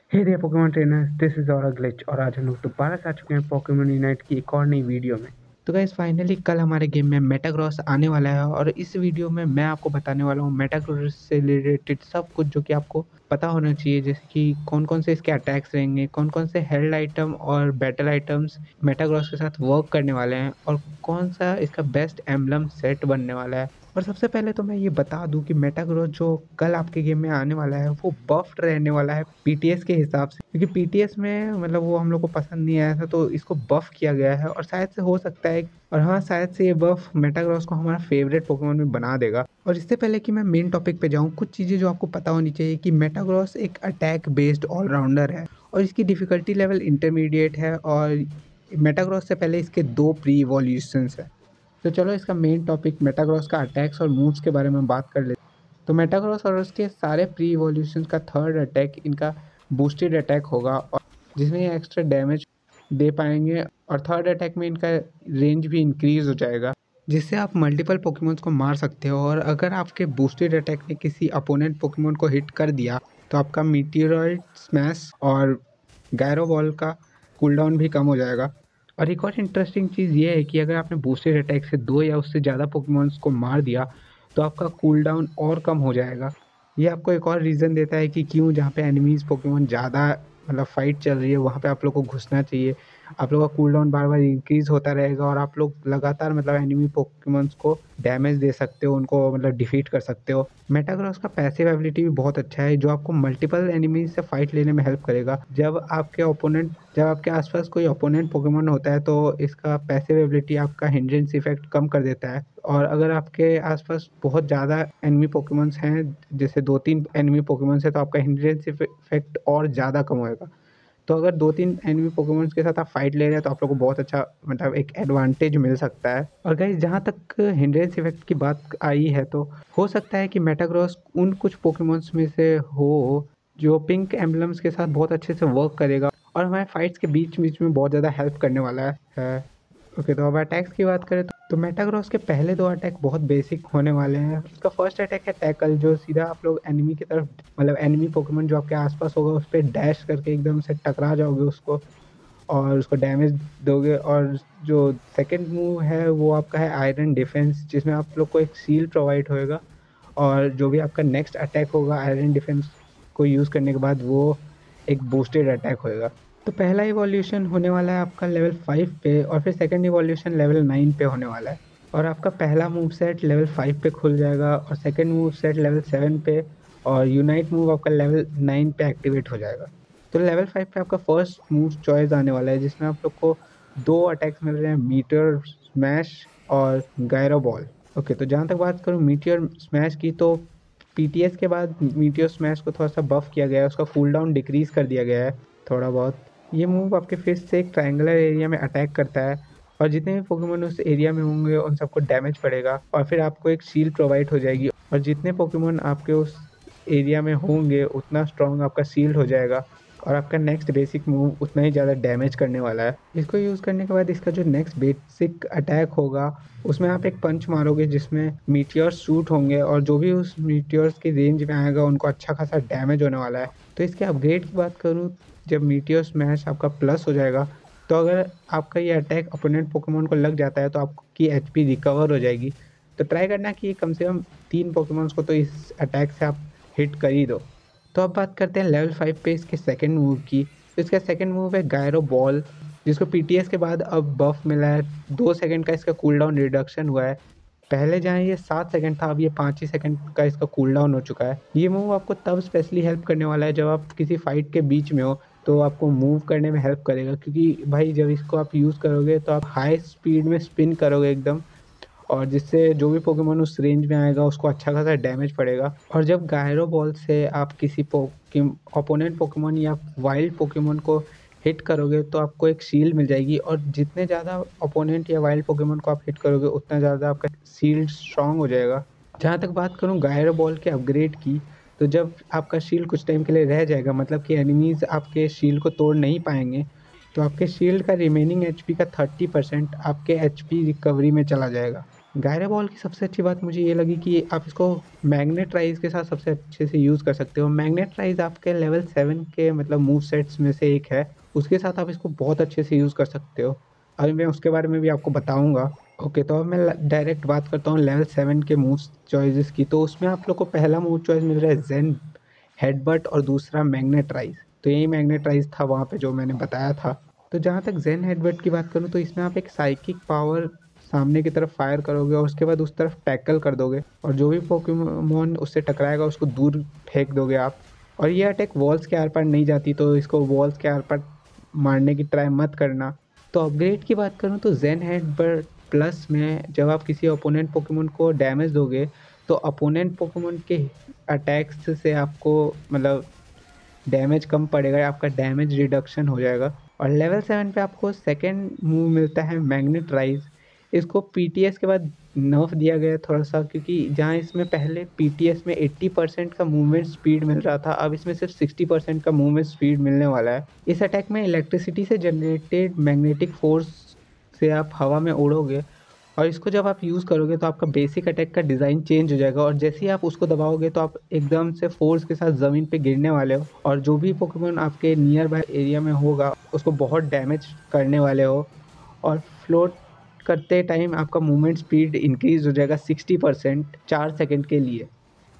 Hey there Pokemon trainers, this is और glitch और आज हम लोग दोबारा से आ चुके हैं पोकेमॉन यूनाइट की एक और नई वीडियो में। तो गाइस फाइनली कल हमारे गेम में मेटाग्रॉस आने वाला है और इस वीडियो में मैं आपको बताने वाला हूँ मेटाग्रॉस से रिलेटेड सब कुछ जो कि आपको पता होना चाहिए, जैसे कि कौन कौन से इसके अटैक्स रहेंगे, कौन कौन से हेल्ड आइटम और बैटल आइटम्स मेटाग्रॉस के साथ वर्क करने वाले हैं और कौन सा इसका बेस्ट एम्बलम सेट बनने वाला है। और सबसे पहले तो मैं ये बता दूं कि मेटाग्रोथ जो कल आपके गेम में आने वाला है वो बफ्ड रहने वाला है पीटीएस के हिसाब से, क्योंकि पीटीएस में मतलब वो हम लोग को पसंद नहीं आया था तो इसको बफ किया गया है और शायद से हो सकता है, और हाँ शायद से ये बफ मेटाग्रॉस को हमारा फेवरेट पोकेमोन में बना देगा। और इससे पहले कि मैं मेन टॉपिक पे जाऊँ, कुछ चीज़ें जो आपको पता होनी चाहिए कि मेटाग्रॉस एक अटैक बेस्ड ऑलराउंडर है और इसकी डिफिकल्टी लेवल इंटरमीडिएट है और मेटाग्रॉस से पहले इसके 2 प्री इवोल्यूशंस है। तो चलो इसका मेन टॉपिक मेटाग्रॉस का अटैक्स और मूव्स के बारे में बात कर लेते हैं। तो मेटाग्रॉस और उसके सारे प्री इवोल्यूशन का थर्ड अटैक इनका बूस्टेड अटैक होगा और जिसमें ये एक्स्ट्रा डैमेज दे पाएंगे और थर्ड अटैक में इनका रेंज भी इंक्रीज हो जाएगा, जिससे आप मल्टीपल पोकेमोन्स को मार सकते हो। और अगर आपके बूस्टेड अटैक ने किसी अपोनेंट पोकेमोन को हिट कर दिया तो आपका मीटियोराइड स्मैश और गैरो बॉल का कूलडाउन भी कम हो जाएगा। और एक और इंटरेस्टिंग चीज़ ये है कि अगर आपने बूस्टेड अटैक से 2 या उससे ज़्यादा पोकेमॉन्स को मार दिया तो आपका कूलडाउन और कम हो जाएगा। ये आपको एक और रीज़न देता है कि क्यों जहाँ पे एनिमीज़ पोकेमॉन ज़्यादा मतलब फाइट चल रही है वहाँ पे आप लोग को घुसना चाहिए। आप लोग का कूलडाउन बार बार इंक्रीज़ होता रहेगा और आप लोग लगातार मतलब एनिमी पोकेमॉन्स को डैमेज दे सकते हो, उनको मतलब डिफीट कर सकते हो। मेटाग्रॉस का पैसिव एबिलिटी भी बहुत अच्छा है जो आपको मल्टीपल एनिमीज से फाइट लेने में हेल्प करेगा। जब आपके आसपास कोई ओपोनेंट पोकेमोन होता है तो इसका पैसिव एबिलिटी आपका हिंड्रेंस इफेक्ट कम कर देता है। और अगर आपके आसपास बहुत ज़्यादा एनिमी पोकेमोन्स हैं, जैसे 2-3 एनिमी पोकेमोन्स है, तो आपका हिंड्रेंस इफेक्ट और ज़्यादा कम होएगा। तो अगर 2-3 एनिमी पोकेमोन्स के साथ आप फाइट ले रहे हैं तो आप लोग को बहुत अच्छा मतलब एक एडवांटेज मिल सकता है। और गाइस जहाँ तक हिंड्रेंस इफेक्ट की बात आई है तो हो सकता है कि मेटाग्रॉस उन कुछ पोकेमोन्स में से हो जो पिंक एम्बलम्स के साथ बहुत अच्छे से वर्क करेगा और हमारे फाइट्स के बीच बीच में बहुत ज़्यादा हेल्प करने वाला है। ओके, तो अब अटैक्स की बात करें तो मेटाग्रॉस के पहले 2 अटैक बहुत बेसिक होने वाले हैं। उसका फर्स्ट अटैक है टैकल, जो सीधा आप लोग एनिमी की तरफ मतलब एनिमी पोकेमोन जो आपके आसपास होगा उस पर डैश करके एकदम से टकरा जाओगे उसको और उसको डैमेज दोगे। और जो सेकंड मूव है वो आपका है आयरन डिफेंस, जिसमें आप लोग को एक शील्ड प्रोवाइड होएगा और जो भी आपका नेक्स्ट अटैक होगा आयरन डिफेंस को यूज़ करने के बाद वो एक बूस्टेड अटैक होएगा। तो पहला इवोल्यूशन होने वाला है आपका लेवल 5 पे और फिर सेकंड इवोल्यूशन लेवल 9 पे होने वाला है। और आपका पहला मूव सेट लेवल 5 पे खुल जाएगा और सेकंड मूव सेट लेवल 7 पे और यूनाइट मूव आपका लेवल 9 पे एक्टिवेट हो जाएगा। तो लेवल 5 पे आपका फर्स्ट मूव चॉइस आने वाला है जिसमें आप लोग को 2 अटैक्स मिल रहे हैं, मीटियोर स्मैश और गायरो बॉल। ओके, तो जहाँ तक बात करूँ मीटियोर स्मैश की, तो पीटीएस के बाद मीटियोर स्मैश को थोड़ा सा बफ किया गया है, उसका कूल डाउन डिक्रीज कर दिया गया है थोड़ा बहुत। ये मूव आपके फिस्ट से एक ट्रायंगुलर एरिया में अटैक करता है और जितने भी पोकेमोन उस एरिया में होंगे उन सबको डैमेज पड़ेगा और फिर आपको एक शील्ड प्रोवाइड हो जाएगी और जितने पोकेमोन आपके उस एरिया में होंगे उतना स्ट्रॉन्ग आपका शील्ड हो जाएगा और आपका नेक्स्ट बेसिक मूव उतना ही ज़्यादा डैमेज करने वाला है। इसको यूज़ करने के बाद इसका जो नेक्स्ट बेसिक अटैक होगा उसमें आप एक पंच मारोगे जिसमें मीटियोर्स शूट होंगे और जो भी उस मीटियोर्स की रेंज में आएगा उनको अच्छा खासा डैमेज होने वाला है। तो इसके अपग्रेड की बात करूँ, जब मीटियोर स्मैश आपका प्लस हो जाएगा तो अगर आपका ये अटैक अपोनेंट पोकेमोन को लग जाता है तो आपकी एचपी रिकवर हो जाएगी। तो ट्राई करना कि कम से कम 3 पोकेमोन्स को तो इस अटैक से आप हिट कर ही दो। तो अब बात करते हैं लेवल 5 पे इसके सेकंड मूव की। तो इसका सेकंड मूव है गायरो बॉल, जिसको पीटीएस के बाद अब बफ मिला है। 2 सेकंड का इसका कूलडाउन रिडक्शन हुआ है। पहले जहाँ ये 7 सेकंड था अब ये 5 ही सेकंड का इसका कूलडाउन हो चुका है। ये मूव आपको तब स्पेशली हेल्प करने वाला है जब आप किसी फाइट के बीच में हो तो आपको मूव करने में हेल्प करेगा, क्योंकि भाई जब इसको आप यूज़ करोगे तो आप हाई स्पीड में स्पिन करोगे एकदम, और जिससे जो भी पोकेमोन उस रेंज में आएगा उसको अच्छा खासा डैमेज पड़ेगा। और जब गायरो बॉल से आप किसी ओपोनेंट पोकेमोन या वाइल्ड पोकेमोन को हिट करोगे तो आपको एक शील्ड मिल जाएगी और जितने ज़्यादा ओपोनेंट या वाइल्ड पोकेमोन को आप हिट करोगे उतना ज़्यादा आपका शील्ड स्ट्रांग हो जाएगा। जहाँ तक बात करूँ गायरो बॉल के अपग्रेड की, तो जब आपका शील्ड कुछ टाइम के लिए रह जाएगा, मतलब कि एनिमीज आपके शील्ड को तोड़ नहीं पाएंगे, तो आपके शील्ड का रिमेनिंग एचपी का 30% आपके एचपी रिकवरी में चला जाएगा। गायरा बॉल की सबसे अच्छी बात मुझे ये लगी कि आप इसको मैग्नेट्राइज के साथ सबसे अच्छे से यूज़ कर सकते हो। मैग्नेट्राइज आपके लेवल 7 के मतलब मूव सेट्स में से एक है, उसके साथ आप इसको बहुत अच्छे से यूज़ कर सकते हो। अभी मैं उसके बारे में भी आपको बताऊँगा। ओके, तो अब मैं डायरेक्ट बात करता हूँ लेवल 7 के मूव्स चॉइसेस की। तो उसमें आप लोग को पहला मूव चॉइस मिल रहा है ज़ेन हेडबट और दूसरा मैग्नेट्राइज। तो यही मैग्नेट्राइज था वहाँ पे जो मैंने बताया था। तो जहाँ तक ज़ेन हेडबट की बात करूँ तो इसमें आप एक साइकिक पावर सामने की तरफ फायर करोगे और उसके बाद उस तरफ टैकल कर दोगे और जो भी पोकेमोन उससे टकराएगा उसको दूर फेंक दोगे आप। और ये अटैक वॉल्स के आर पार नहीं जाती, तो इसको वॉल्स के आर पार मारने की ट्राई मत करना। तो अपग्रेड की बात करूँ तो ज़ेन हेडबट प्लस में जब आप किसी अपोनेंट पोकेमोन को डैमेज दोगे तो अपोनेंट पोकेमोन के अटैक्स से आपको मतलब डैमेज कम पड़ेगा, आपका डैमेज रिडक्शन हो जाएगा। और लेवल 7 पे आपको सेकंड मूव मिलता है मैग्नेट्राइज। इसको पीटीएस के बाद नर्फ दिया गया है थोड़ा सा, क्योंकि जहाँ इसमें पहले पीटीएस में 80% का मूवमेंट स्पीड मिल रहा था, अब इसमें सिर्फ 60% का मूवमेंट स्पीड मिलने वाला है। इस अटैक में इलेक्ट्रिसिटी से जनरेटेड मैग्नेटिक फोर्स से आप हवा में उड़ोगे और इसको जब आप यूज़ करोगे तो आपका बेसिक अटैक का डिज़ाइन चेंज हो जाएगा और जैसे ही आप उसको दबाओगे तो आप एकदम से फोर्स के साथ ज़मीन पे गिरने वाले हो और जो भी पोकेमोन आपके नियर बाय एरिया में होगा उसको बहुत डैमेज करने वाले हो। और फ्लोट करते टाइम आपका मूवमेंट स्पीड इंक्रीज हो जाएगा 60% 4 सेकंड के लिए।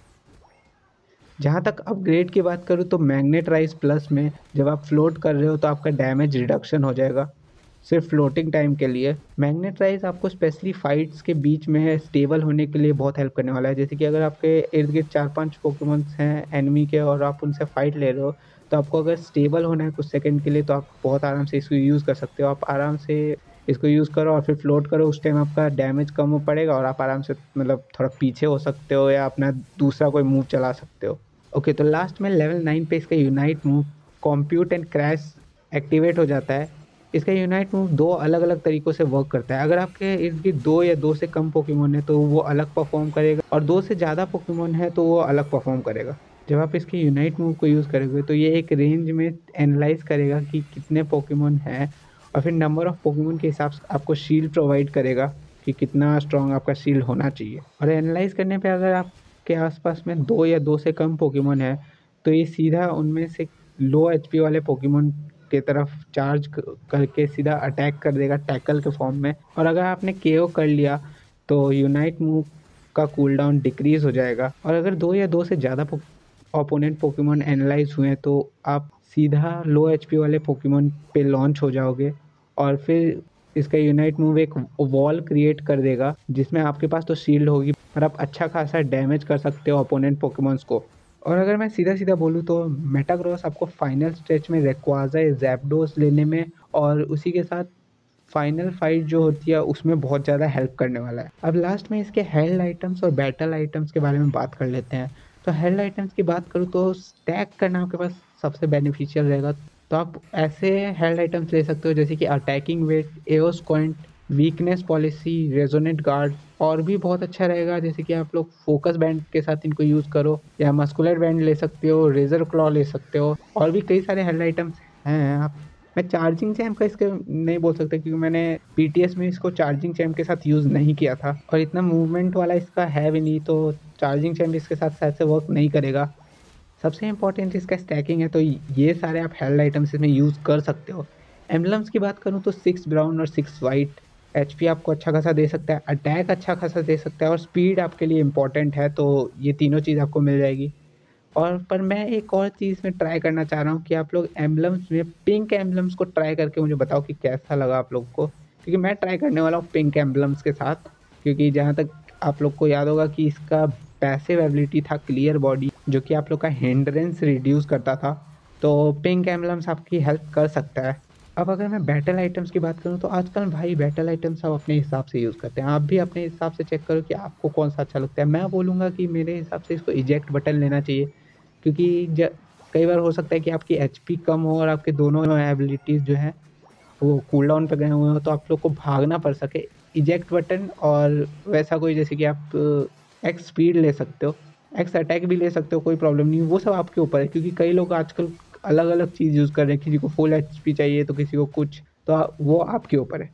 जहाँ तक अपग्रेड की बात करूँ तो मैग्नेट्राइज प्लस में जब आप फ्लोट कर रहे हो तो आपका डैमेज रिडक्शन हो जाएगा सिर्फ फ्लोटिंग टाइम के लिए। मैग्नेट्राइज आपको स्पेशली फाइट्स के बीच में स्टेबल होने के लिए बहुत हेल्प करने वाला है। जैसे कि अगर आपके इर्द गिर्द 4-5 पोकेमॉन्स हैं एनिमी के और आप उनसे फाइट ले रहे हो तो आपको अगर स्टेबल होना है कुछ सेकंड के लिए तो आप बहुत आराम से इसको यूज़ कर सकते हो। आप आराम से इसको यूज़ करो और फिर फ्लोट करो, उस टाइम आपका डैमेज कम हो पड़ेगा और आप आराम से मतलब थोड़ा पीछे हो सकते हो या अपना दूसरा कोई मूव चला सकते हो। ओके, तो लास्ट में लेवल 9 पे इसका unite move compute and crash activate हो जाता है। इसका यूनाइट मूव दो अलग अलग तरीक़ों से वर्क करता है। अगर आपके इर्द गिर्द 2 या 2 से कम पोकेमोन है तो वो अलग परफॉर्म करेगा और 2 से ज़्यादा पोकेमोन है तो वो अलग परफॉर्म करेगा। जब आप इसके यूनाइट मूव को यूज़ करोगे तो ये एक रेंज में एनालाइज करेगा कि कितने पोकेमोन हैं और फिर नंबर ऑफ पोकेमोन के हिसाब से आपको शील्ड प्रोवाइड करेगा कि कितना स्ट्रॉन्ग आपका शील्ड होना चाहिए। और एनालाइज करने पे अगर आपके आसपास में 2 या 2 से कम पोकेमोन है तो ये सीधा उनमें से लो एचपी वाले पोकेमोन की तरफ चार्ज करके सीधा अटैक कर देगा टैकल के फॉर्म में। और अगर आपने केओ कर लिया तो यूनाइट मूव का कूलडाउन डिक्रीज हो जाएगा। और अगर 2 या 2 से ज़्यादा ओपोनेंट पोकेमोन एनालाइज हुए तो आप सीधा लो एचपी वाले पोकेमोन पे लॉन्च हो जाओगे और फिर इसका यूनाइट मूव एक वॉल क्रिएट कर देगा जिसमें आपके पास तो शील्ड होगी और आप अच्छा खासा डैमेज कर सकते हो ओपोनेंट पोकेमोन्स को। और अगर मैं सीधा सीधा बोलूँ तो मेटाग्रॉस आपको फाइनल स्टेज में रेक्वाजा या ज़ैप्डोस लेने में और उसी के साथ फाइनल फाइट जो होती है उसमें बहुत ज़्यादा हेल्प करने वाला है। अब लास्ट में इसके हेल्थ आइटम्स और बैटल आइटम्स के बारे में बात कर लेते हैं। तो हेल्थ आइटम्स की बात करूँ तो स्टैक करना आपके पास सबसे बेनिफिशियल रहेगा। तो आप ऐसे हेल्थ आइटम्स ले सकते हो जैसे कि attacking weight, Aeos point, weakness policy, resonant guard. और भी बहुत अच्छा रहेगा जैसे कि आप लोग फोकस बैंड के साथ इनको यूज़ करो या मस्कुलर बैंड ले सकते हो, रेजर क्लॉ ले सकते हो। और भी कई सारे हेल्थ आइटम्स हैं। आप मैं चार्जिंग चैम का इसके नहीं बोल सकता क्योंकि मैंने पीटीएस में इसको चार्जिंग चैम के साथ यूज़ नहीं किया था और इतना मूवमेंट वाला इसका है भी नहीं, तो चार्जिंग चैम इसके साथ शायद से वर्क नहीं करेगा। सबसे इम्पोर्टेंट इसका स्टैकिंग है, तो ये सारे आप हेल्थ आइटम्स इसमें यूज़ कर सकते हो। एम्बलम्स की बात करूँ तो 6 ब्राउन और 6 वाइट। एचपी आपको अच्छा खासा दे सकता है, अटैक अच्छा खासा दे सकता है और स्पीड आपके लिए इम्पोर्टेंट है, तो ये तीनों चीज़ आपको मिल जाएगी। और पर मैं एक और चीज़ में ट्राई करना चाह रहा हूँ कि आप लोग एम्बलम्स में पिंक एम्बलम्स को ट्राई करके मुझे बताओ कि कैसा लगा आप लोग को, क्योंकि मैं ट्राई करने वाला हूँ पिंक एम्बलम्स के साथ। क्योंकि जहाँ तक आप लोग को याद होगा कि इसका पैसिव एबिलिटी था क्लियर बॉडी जो कि आप लोग का हिंड्रेंस रिड्यूस करता था, तो पिंक एम्बलम्स आपकी हेल्प कर सकता है। अब अगर मैं बैटल आइटम्स की बात करूँ तो आजकल भाई बैटल आइटम्स आप अपने हिसाब से यूज़ करते हैं। आप भी अपने हिसाब से चेक करो कि आपको कौन सा अच्छा लगता है। मैं बोलूँगा कि मेरे हिसाब से इसको इजेक्ट बटन लेना चाहिए, क्योंकि कई बार हो सकता है कि आपकी एचपी कम हो और आपके दोनों एबिलिटीज़ जो हैं वो कूल डाउन पे गए हुए हो तो आप लोग को भागना पड़ सके। इजेक्ट बटन और वैसा कोई जैसे कि आप एक्स स्पीड ले सकते हो, एक्स अटैक भी ले सकते हो, कोई प्रॉब्लम नहीं, वो सब आपके ऊपर है। क्योंकि कई लोग आजकल अलग अलग चीज़ यूज़ कर रहे हैं, किसी को फुल एचपी चाहिए तो किसी को कुछ, तो वो आपके ऊपर है।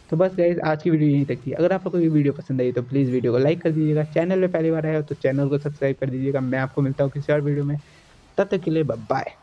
तो बस गाइस आज की वीडियो यहीं तक थी। अगर आपको कोई वीडियो पसंद आई तो प्लीज़ वीडियो को लाइक कर दीजिएगा। चैनल में पहली बार आए हो तो चैनल को सब्सक्राइब कर दीजिएगा। मैं आपको मिलता हूँ किसी और वीडियो में, तब तक के लिए बाय।